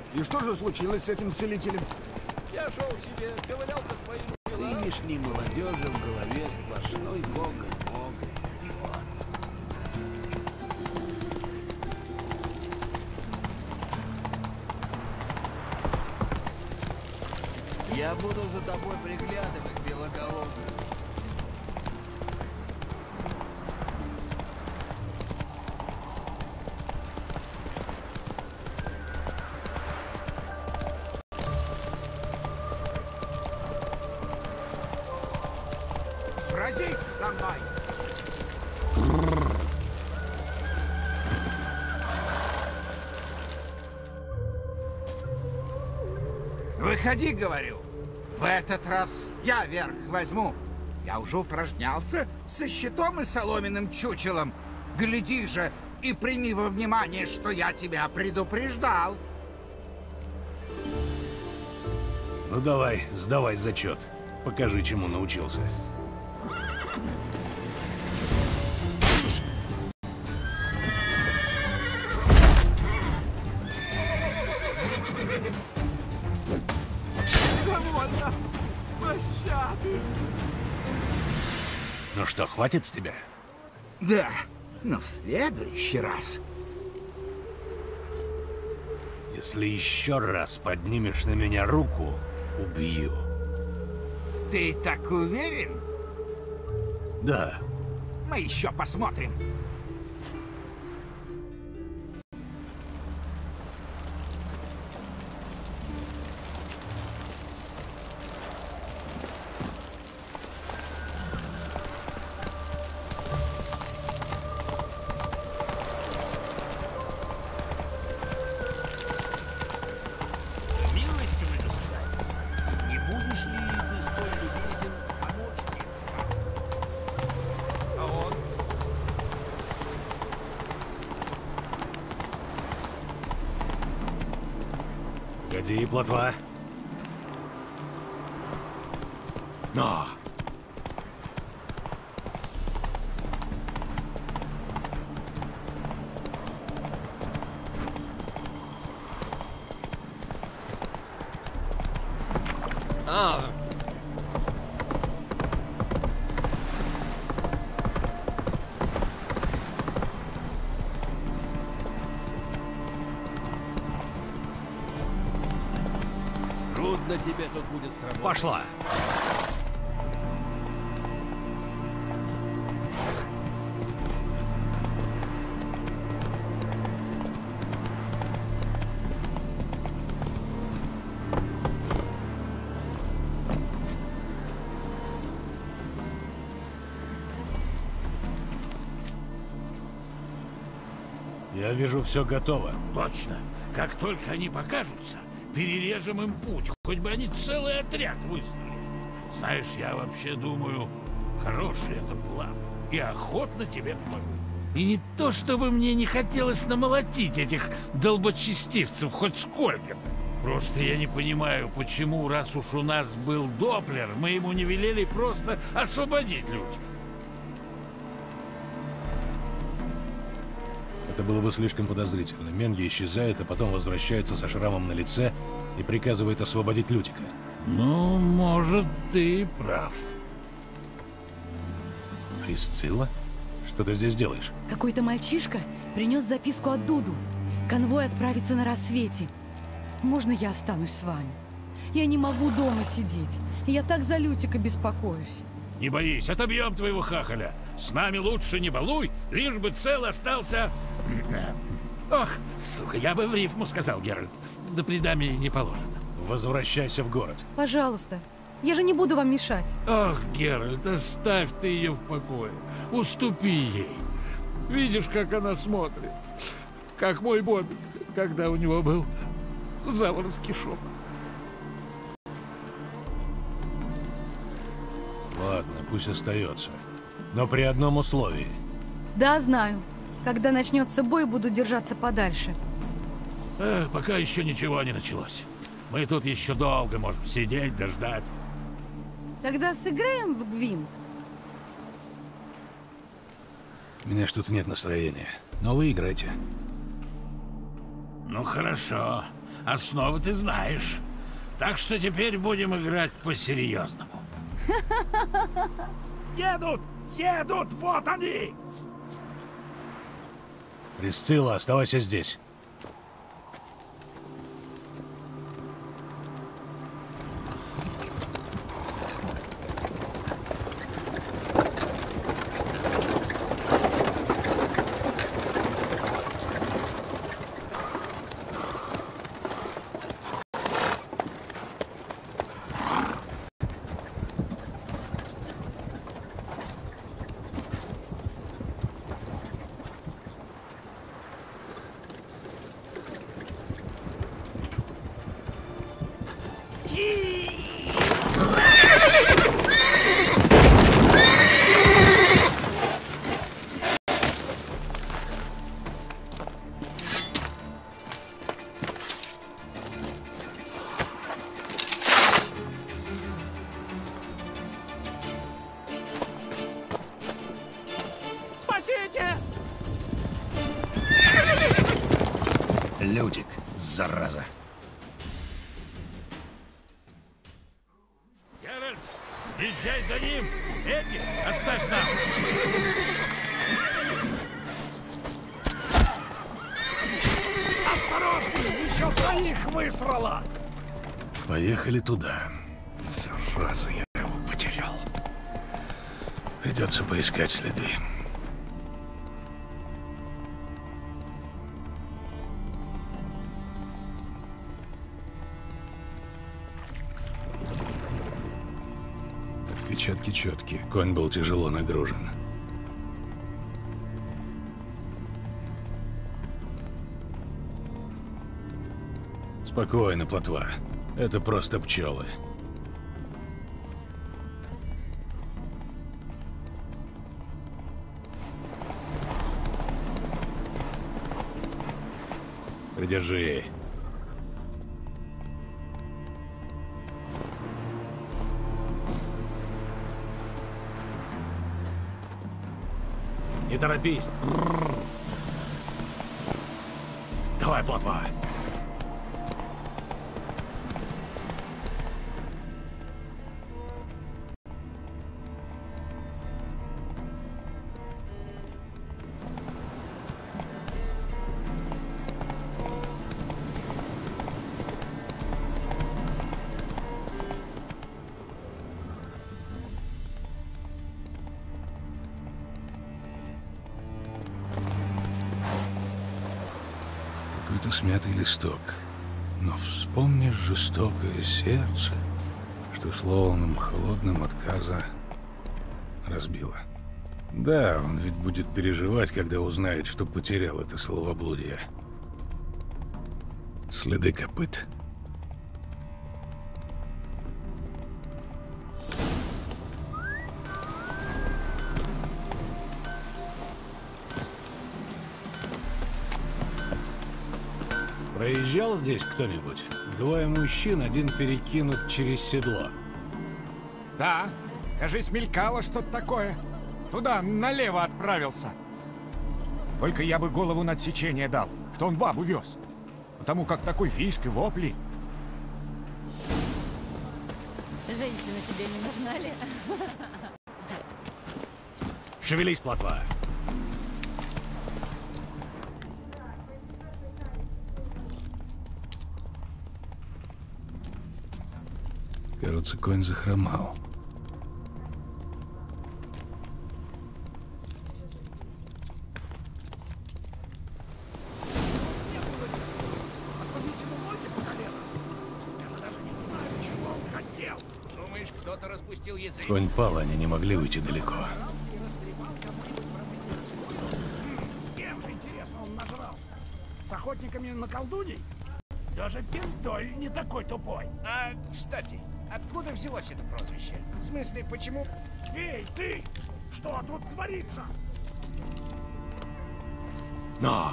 И что же случилось с этим целителем? Я шел себе, ковылял по своим делам. Нынешней молодежи в голове сплошной гоголь. Я буду за тобой приглядывать, белоголовый. Сразись со мной! Выходи, говорю. В этот раз я верх возьму. Я уже упражнялся со щитом и соломенным чучелом. Гляди же и прими во внимание, что я тебя предупреждал. Ну давай, сдавай зачет. Покажи, чему научился. Довольно. Пощады. Ну что, хватит с тебя? Да, но в следующий раз. Если еще раз поднимешь на меня руку, убью. Ты так уверен? Да. Мы еще посмотрим. Милостивый государь, не будешь ли ты столь любезен помочь мне? А он? Погоди, плотва. Но! Трудно тебе тут будет сработать. Пошла! Я вижу, все готово. Точно. Как только они покажутся, перережем им путь. Хоть бы они целый отряд выслали. Знаешь, я вообще думаю, хороший это план. И охотно тебе помогу. И не то, чтобы мне не хотелось намолотить этих долбочестивцев хоть сколько-то. Просто я не понимаю, почему, раз уж у нас был Доплер, мы ему не велели просто освободить людей. Это было бы слишком подозрительно. Менги исчезает, а потом возвращается со шрамом на лице и приказывает освободить Лютика. Ну, может, ты и прав. Присцилла? Что ты здесь делаешь? Какой-то мальчишка принес записку от Дуду. Конвой отправится на рассвете. Можно я останусь с вами? Я не могу дома сидеть. Я так за Лютика беспокоюсь. Не боись, отобьем твоего хахаля. С нами лучше не балуй, лишь бы цел остался... Ох, сука, я бы в рифму сказал, Геральт. Да при даме не положено. Возвращайся в город. Пожалуйста. Я же не буду вам мешать. Ох, Геральт, оставь ты ее в покое. Уступи ей. Видишь, как она смотрит. Как мой Бобик, когда у него был заворот кишок. Ладно, пусть остается. Но при одном условии. Да, знаю. Когда начнется бой, буду держаться подальше. Пока еще ничего не началось. Мы тут еще долго можем сидеть, дождать. Тогда сыграем в Гвин? У меня что-то нет настроения. Но вы играйте. Ну хорошо. основы ты знаешь. Так что теперь будем играть по-серьезному. Едут! Едут! Вот они! Присцилла, оставайся здесь. Лютик, зараза. Геральт, езжай за ним! Эдди, оставь нам! Осторожней! Еще троих высрала! Поехали туда. Зараза, я его потерял. Придется поискать следы. Отпечатки четкие. Конь был тяжело нагружен. Спокойно, плотва. Это просто пчелы. Придержи. Не торопись. Давай, плотва. Какой-то смятый листок. Но вспомнишь жестокое сердце, что словом холодным отказа разбило. Да, он ведь будет переживать, когда узнает, что потерял это словоблудие. Следы копыт. Проезжал здесь кто-нибудь? Двое мужчин, один перекинут через седло. Да, кажись, мелькало что-то такое. Туда, налево отправился. Только я бы голову на отсечение дал, что он бабу вез. Потому как такой визг и вопли. Женщина тебе не нужна ли? Шевелись, плотва. Кажется, конь захромал. Думаешь, кто-то распустил язык? Конь пал, они не могли уйти далеко. С кем же, интересно, он нажрался? С охотниками на колдуней? Даже Пентоль не такой тупой. А, кстати, откуда взялось это прозвище? В смысле, почему... Эй, ты! Что тут творится? Но!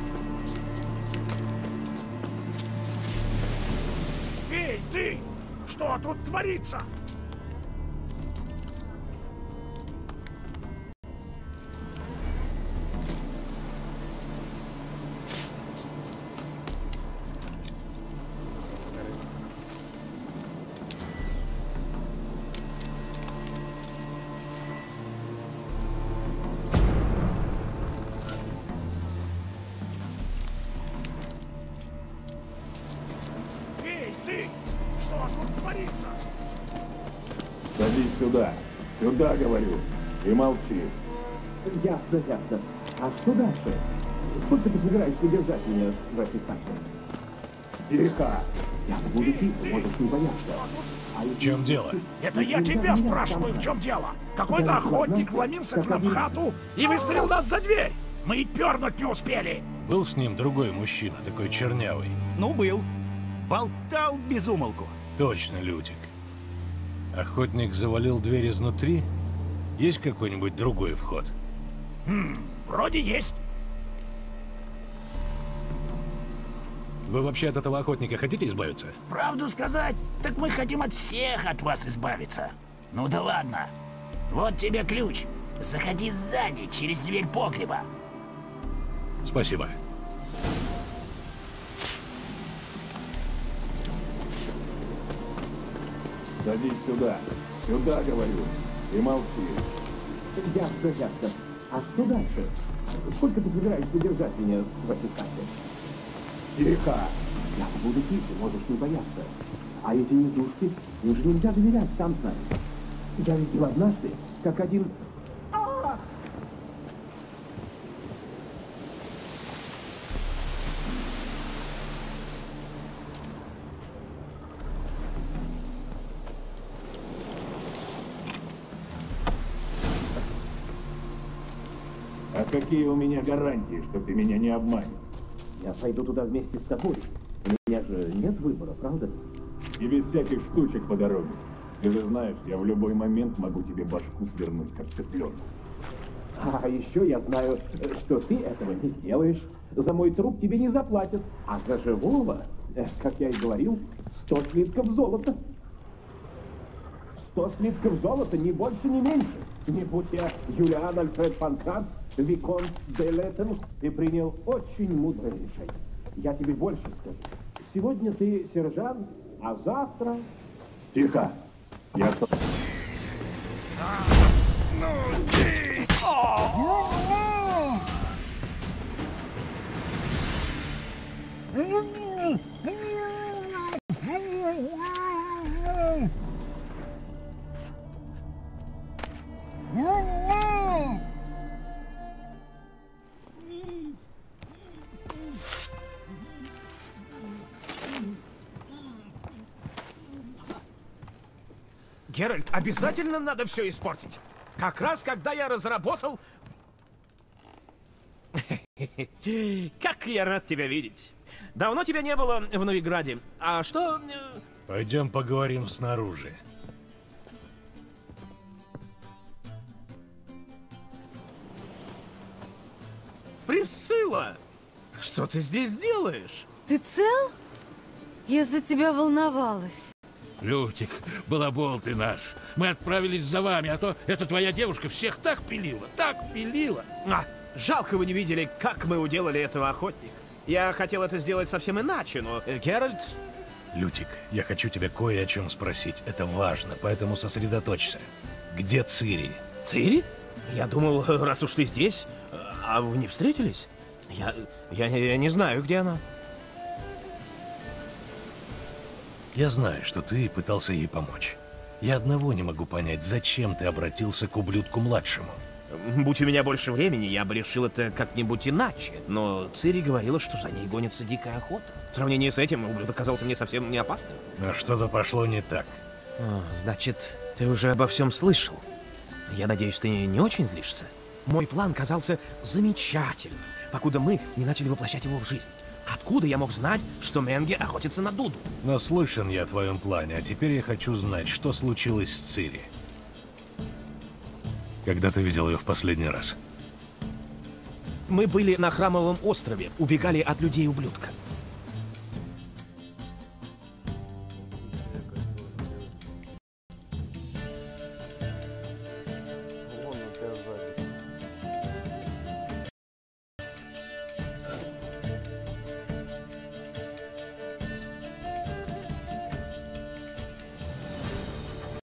Эй, ты! Что тут творится? Эй, ты! Что тут творится? Садись сюда. Сюда, говорю. И молчи. Ясно, ясно. А что дальше? Сколько ты собираешься держать меня в этой тачке? Тихо. Я буду тихо, можешь не бояться. В чем дело? Это я тебя спрашиваю, в чем дело? Какой-то охотник вломился к нам в хату и выстрелил нас за дверь. Мы и пернуть не успели. Был с ним другой мужчина, такой чернявый. Ну, был. Болтал без умолку. Точно, Лютик. Охотник завалил дверь изнутри? Есть какой-нибудь другой вход? Вроде есть. Вы вообще от этого охотника хотите избавиться? Правду сказать, так мы хотим от всех от вас избавиться. Ну да ладно. Вот тебе ключ. Заходи сзади, через дверь погреба. Спасибо. Садись сюда. Сюда, говорю. И молчи. Ясно, ясно. А что дальше? Сколько ты собираешься держать меня в этой тачке? Тихо. Я буду тихо, можешь не бояться. А эти низушки, им же нельзя доверять, сам знаешь. Я видел однажды, как один... А какие у меня гарантии, что ты меня не обманешь? Я пойду туда вместе с тобой. У меня же нет выбора, правда? И без всяких штучек по дороге. Ты же знаешь, я в любой момент могу тебе башку свернуть, как цыпленок. А еще я знаю, что ты этого не сделаешь. За мой труп тебе не заплатят. А за живого, как я и говорил, 100 слитков золота. 100 слитков золота, ни больше, ни меньше. Не будь я Юлиан Альфред Панкратц, Виконт де Леттен, ты принял очень мудрое решение. Я тебе больше скажу. Сегодня ты сержант, а завтра... Тихо. Я... Геральт, обязательно надо все испортить. Как раз когда я разработал... Как я рад тебя видеть. Давно тебя не было в Новиграде. А что... Пойдем поговорим снаружи. Присцилла, что ты здесь делаешь? Ты цел? Я за тебя волновалась. Лютик, балабол ты наш. Мы отправились за вами, а то эта твоя девушка всех так пилила, так пилила. Жалко, вы не видели, как мы уделали этого охотника. Я хотел это сделать совсем иначе, но Геральт... Лютик, я хочу тебя кое о чем спросить. Это важно, поэтому сосредоточься. Где Цири? Цири? Я думал, раз уж ты здесь, а вы не встретились? Я не знаю, где она. Я знаю, что ты пытался ей помочь. Я одного не могу понять, зачем ты обратился к ублюдку-младшему. Будь у меня больше времени, я бы решил это как-нибудь иначе. Но Цири говорила, что за ней гонится дикая охота. В сравнении с этим, ублюдок казался мне совсем не опасным. А что-то пошло не так. Значит, ты уже обо всем слышал. Я надеюсь, ты не очень злишься? Мой план казался замечательным, покуда мы не начали воплощать его в жизнь. Откуда я мог знать, что Менге охотится на Дуду? Наслышан я о твоем плане, а теперь я хочу знать, что случилось с Цири. Когда ты видел ее в последний раз? Мы были на Храмовом острове, убегали от людей-ублюдка.